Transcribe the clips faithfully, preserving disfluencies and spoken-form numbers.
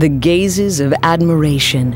the gazes of admiration,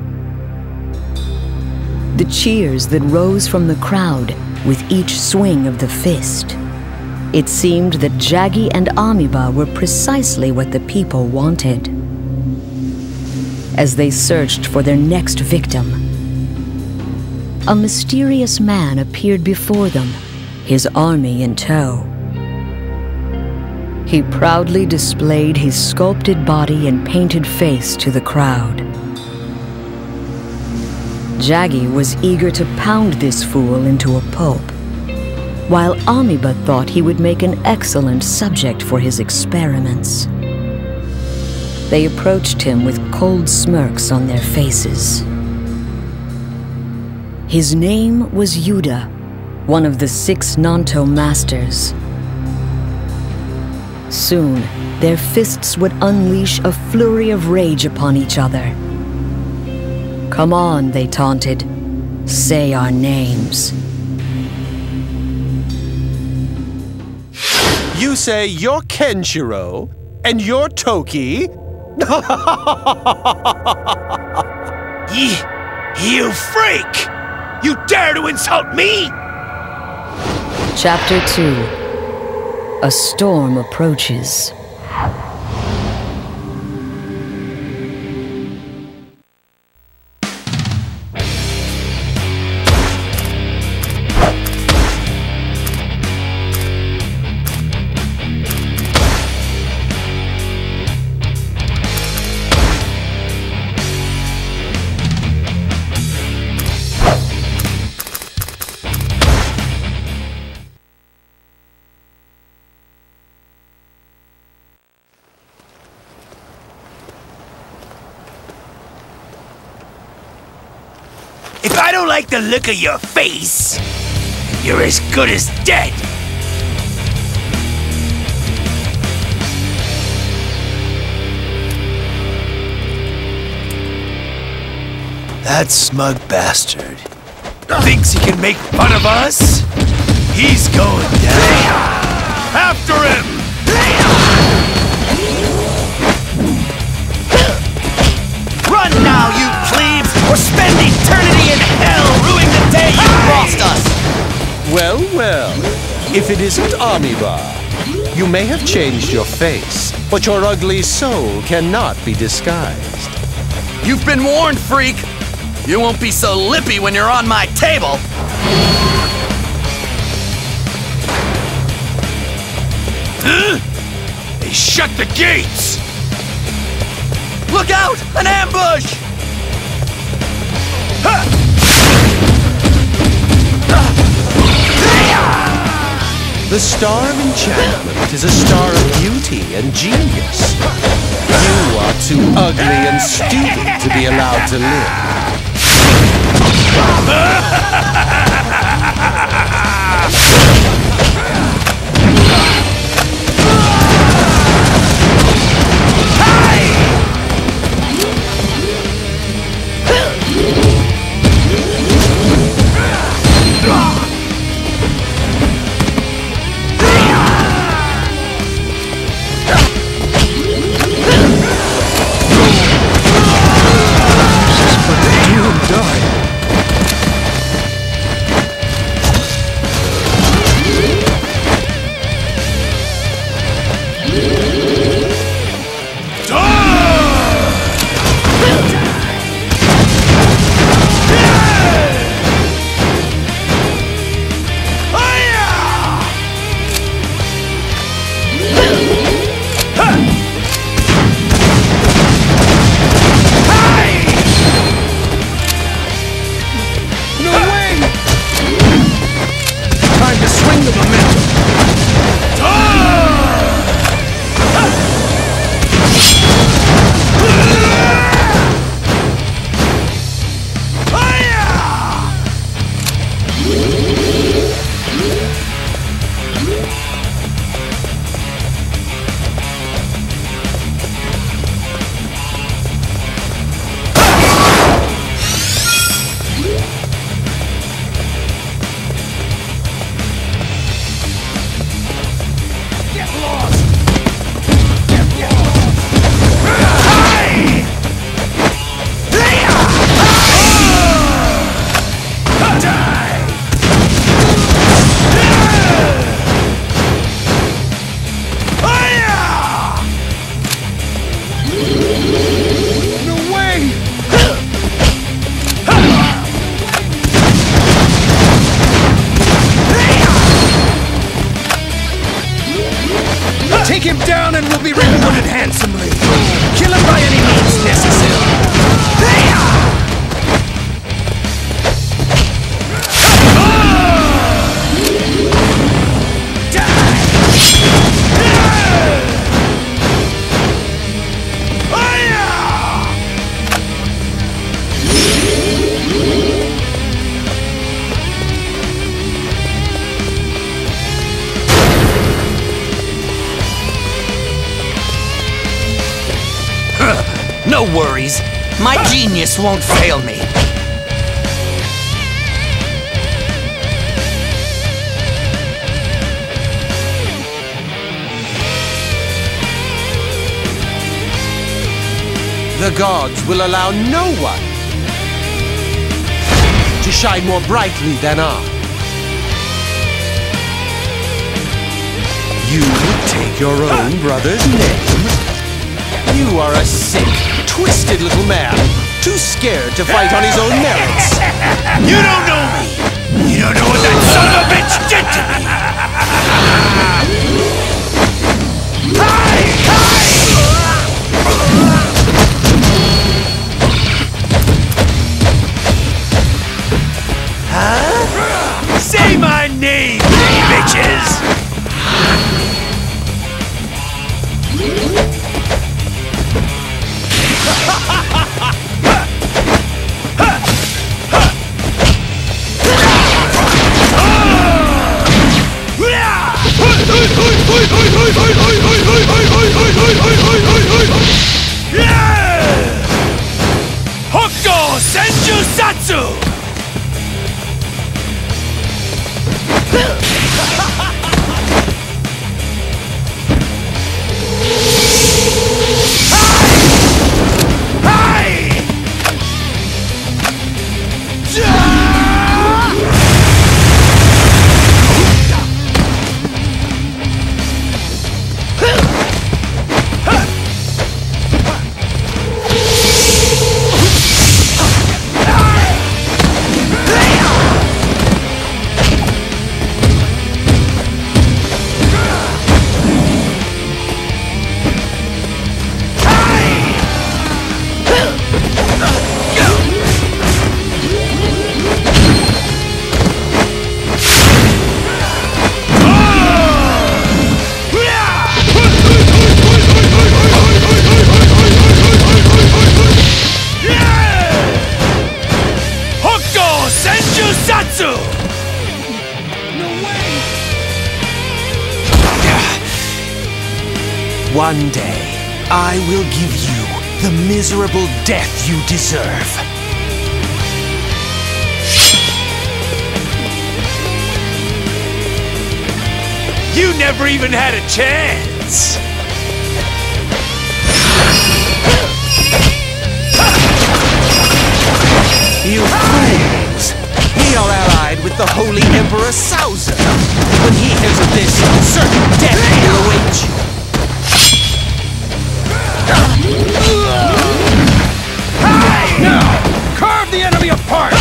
the cheers that rose from the crowd with each swing of the fist. It seemed that Jagi and Amiba were precisely what the people wanted. As they searched for their next victim, a mysterious man appeared before them, his army in tow. He proudly displayed his sculpted body and painted face to the crowd. Jagi was eager to pound this fool into a pulp, while Amiba thought he would make an excellent subject for his experiments. They approached him with cold smirks on their faces. His name was Yuda, one of the six Nanto masters. Soon, their fists would unleash a flurry of rage upon each other. "Come on," they taunted. "Say our names." You say you're Kenshiro, and you're Toki? you, you freak! You dare to insult me? Chapter two. A storm approaches. If I don't like the look of your face, you're as good as dead. That smug bastard thinks he can make fun of us? He's going down. After him! Run now, you plebes, or spend eternity in hell ruining the day you lost us! Well, well, if it isn't Amiba, you may have changed your face, but your ugly soul cannot be disguised. You've been warned, freak! You won't be so lippy when you're on my table! Huh? They shut the gates! Look out! An ambush! The star of enchantment is a star of beauty and genius. You are too ugly and stupid to be allowed to live. Take him down and we'll be rewarded handsomely. Kill him by any means necessary. No worries. My genius won't fail me. The gods will allow no one to shine more brightly than I. You take your own brother's name? You are a sick, twisted little man, too scared to fight on his own merits. You don't know me! You don't know what that son of a bitch did to me! Hi! Hi! Huh? Say my name, bitches! Hokuto Shinken! One day, I will give you the miserable death you deserve. You never even had a chance! You fools! We are allied with the Holy Emperor Sauser. When he hears of this, certain death will await you. Now, carve the enemy apart!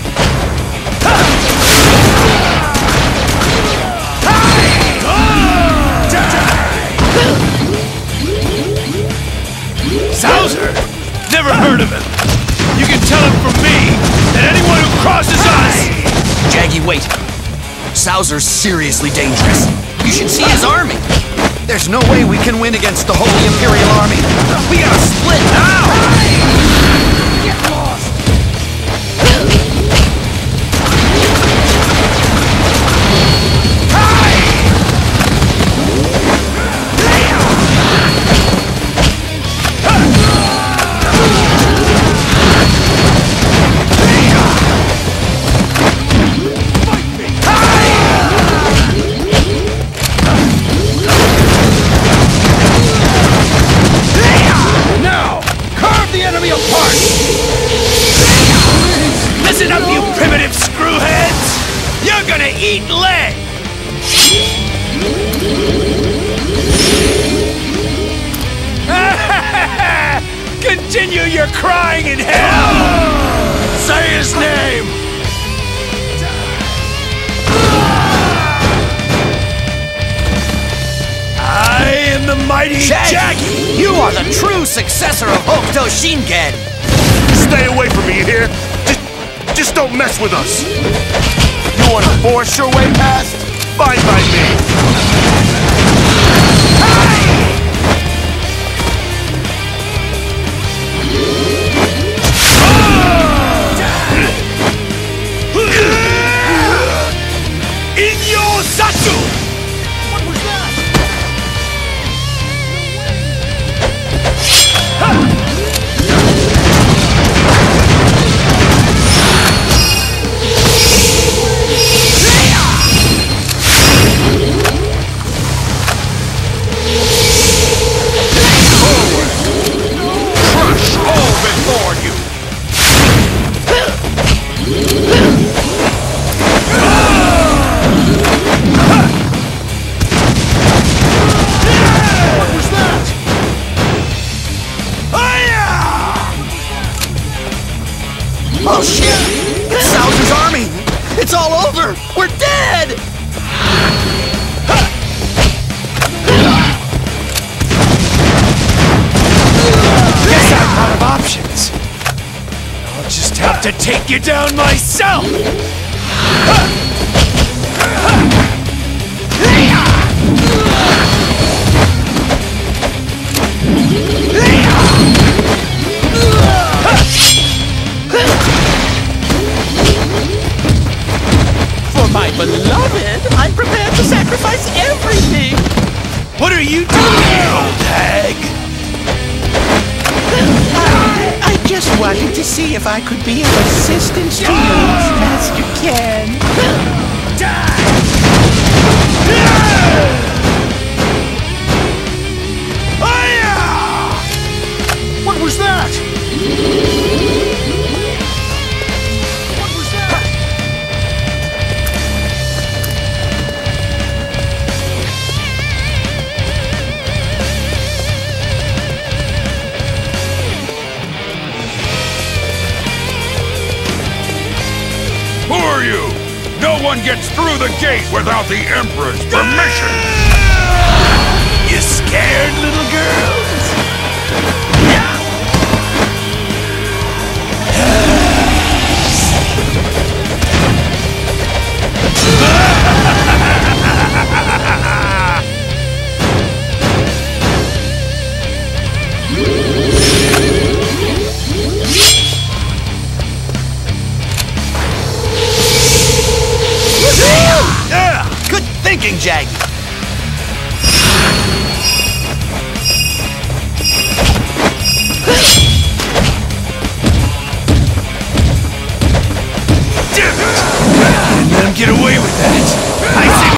Sauser? Never heard of him. You can tell him from me that anyone who crosses us... Jagi, wait. Sauser's seriously dangerous. You should see his army. There's no way we can win against the Holy Imperial Army. We gotta split now! Get lost! Listen up, you primitive screwheads! You're gonna eat lead! Continue your crying in hell! Say his name! I am the mighty Jagi, Jagi! you are the true successor of Hokuto Shinken! Stay away from me, you hear? Just, just don't mess with us! You wanna force your way past? Fine by me! Inyo Satsu! What was that? Crush all before you! What was that? Oh shit! It's Bowser's army! It's all over! We're dead! Guess I'm out of options. I'll just have to take you down myself! For my beloved, I'm prepared to sacrifice everything. What are you doing, old hag? I, I just wanted to see if I could be of assistance to you, Master Ken. What was that? What was that? Who are you? No one gets through the gate without the Emperor's permission! You scared, little girls? Good thinking, Jagi!